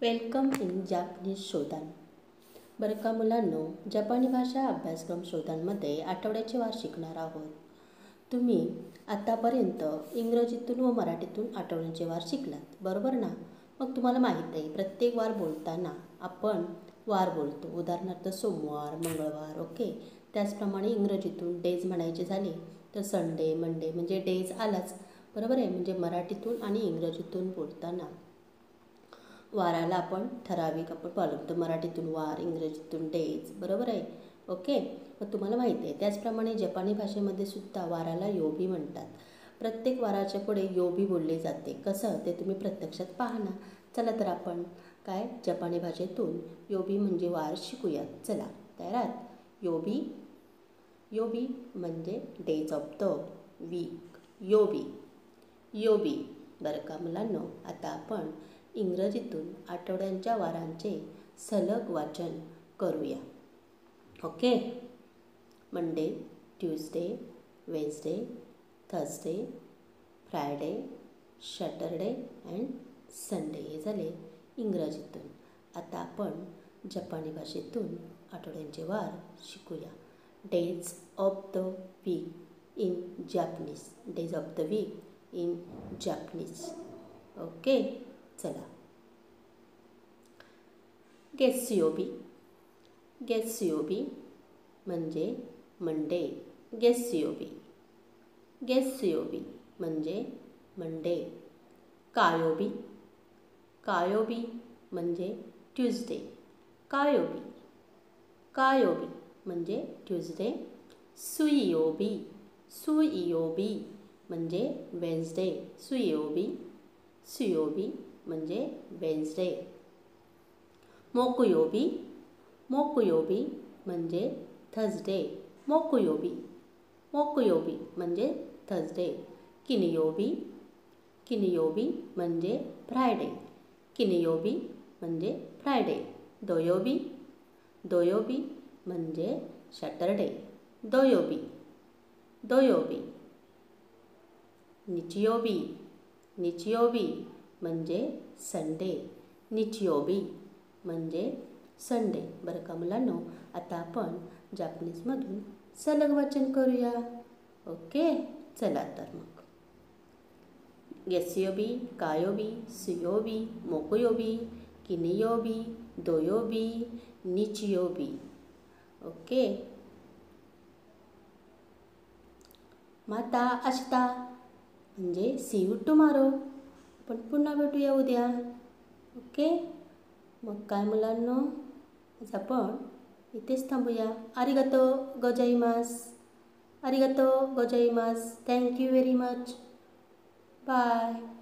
Welcome in Japanese शोधान. बरं का मुलांनो, जपानी भाषा अभ्यासक्रम शोधांमध्ये आठवड्याचे वार शिकणार आहोत. तुम्ही आतापर्यंत इंग्रजीतून व मराठीतून आठवड्याचे वार शिकलात, बरोबर ना? मग तुम्हाला माहीत आहे, प्रत्येक वार बोलताना आपण वार बोलतो. उदाहरणार्थ सोमवार, मंगळवार, ओके. त्याचप्रमाणे इंग्रजीतून डेज म्हणायचे झाले तर संडे, मंडे म्हणजे डेज आलाच, बरोबर आहे. म्हणजे मराठीतून आणि इंग्रजीतून बोलताना वाराला आपण ठराविक आपण बोलतो. मराठीतून वार, इंग्रजीतून डेज, बरोबर आहे, ओके. मग तुम्हाला माहिती आहे, त्याचप्रमाणे जपानी भाषेमध्ये सुद्धा वाराला योबी म्हणतात. प्रत्येक वाराच्या पुढे योबी बोलले जाते. कसं ते तुम्ही प्रत्यक्षात पाहा ना. चला तर आपण काय जपानी भाषेतून योबी म्हणजे वार शिकूयात. चला तयार आहात? योबी योबी म्हणजे डेज ऑफ द वीक. योबी योबी. बरं का मुलांनो, आता आपण इंग्रजीतून आठवड्यांच्या वारांचे सलग वाचन करूया. Okay. Monday, Tuesday, Wednesday, Thursday, Friday, Saturday and Sunday हे झाले इंग्रजीतून. आता आपण जपानी भाषेतून आठवड्यांचे वार शिकूया. Days of the week in Japanese. Days of the week in Japanese. Okay. चला. गेत्सुयोबी. गेत्सुयोबी म्हणजे मंडे. गेत्सुयोबी. गेत्सुयोबी म्हणजे मंडे. कायोबी. कायोबी म्हणजे ट्यूजडे. कायोबी. कायोबी म्हणजे ट्यूजडे. सुइयोबी. सुइयोबी म्हणजे वेन्सडे. सुइयोबी. सुयोबी म्हणजे वेन्सडे. मोकुयोबी. मोकुयोबी म्हणजे थर्सडे. मोकुयोबी. मोकुयोबी म्हणजे थर्सडे. किनियोबी. किनियोबी म्हणजे फ्रायडे. किनियोबी म्हणजे फ्रायडे. दोयोबी. दोयोबी म्हणजे सॅटरडे. दोयोबी. दोयोबी. निचियोबी. निचियोबी म्हणजे संडे. निचियोबी म्हणजे संडे. बरं का मुलांनो, आता आपण जापनीजमधून सलग वाचन करूया. ओके. चला तर मग. गेत्सुयोबी, कायोबी, सुयोबी, मोकुयोबी, किनियोबी, दोयोबी, निचियोबी. ओके. माता आशिता म्हणजे सी यू टुमारो. आपण पुन्हा भेटूया उद्या. ओके. मग काय मुलांनो, आज आपण इथेच थांबूया. आरिगातो गोजाइमास. आरिगातो गोजाइमास. Thank you very much. Bye.